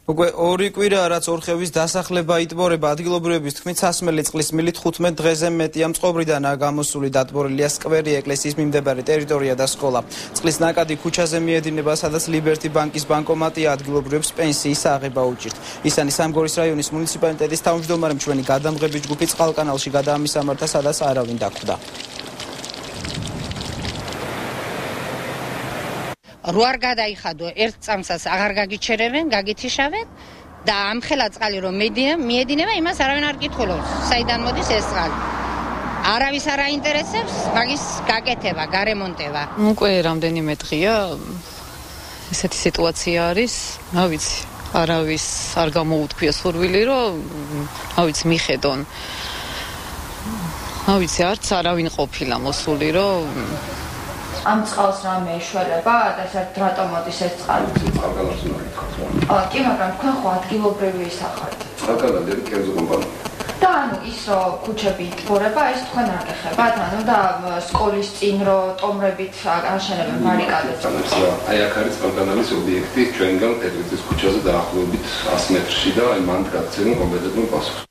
უკვე ორი კვირაა, რაც ორხევის დასახლება იტბორება. ადგილობრივების თქმით, სასმელი წყლის მილით 15 დღეზე მეტია მწყობრიდანაა გამოსული. დატბორილია სკვერი, ეკლესიის მიმდებარე ტერიტორია და სკოლა. წყლის ნაკადი ქუჩაზე მიედინება, სადაც ლიბერტი ბანკის ბანკომატია. ადგილობრივებს პენსიის აღება უჭირთ. ისანი სამგორის რაიონის მუნიციპალიტეტის თავმჯდომარე მშვენი გადამღების ჯგუფი წყალკანალში გადაამისამართა, სადაც არავინ დახვდა. როარ გადაიხადო ერთ წამსას აღარ გაგიჩერებენ, გაგითიშავენ და ამხელა წყალი რომ მიედინება, იმას არავინ არ კითხულობს, საიდან მოდის ეს წყალი. არავის არ აინტერესებს მაგის გაკეთება, გარემონტება. უკვე რამდენიმე დღეა ესეთი სიტუაცია არის, რა ვიცი, არავის არ გამოუთქვია სურვილი, რომ რა ვიცი, მიხედონ. რა ვიცი, არც არავინ ყოფილა მოსული, რომ ამ წყალს რამე ეშველება და ესეთ რატომ მოდის ეს წყალი? წყალკანალს უნდა გითხრათ. კი, მაგრამ თქვენ ხო ადგილობრივი ისახართ. წყალკანალი კერძო კომპანია. და ანუ ის რომ ქუჩები იტბორება, ეს თქვენ არ გეხებათ, ანუ და სკოლის წინ რომ ტომრებით აშენებენ ბარიკადებს. აი აქ არის წყალკანალის ობიექტი ჩვენგან პეტრიწის ქუჩაზე დაახლოებით 100 მეტრში და აი მანდ გაქცევენ კომპეტენტურ პასუხს.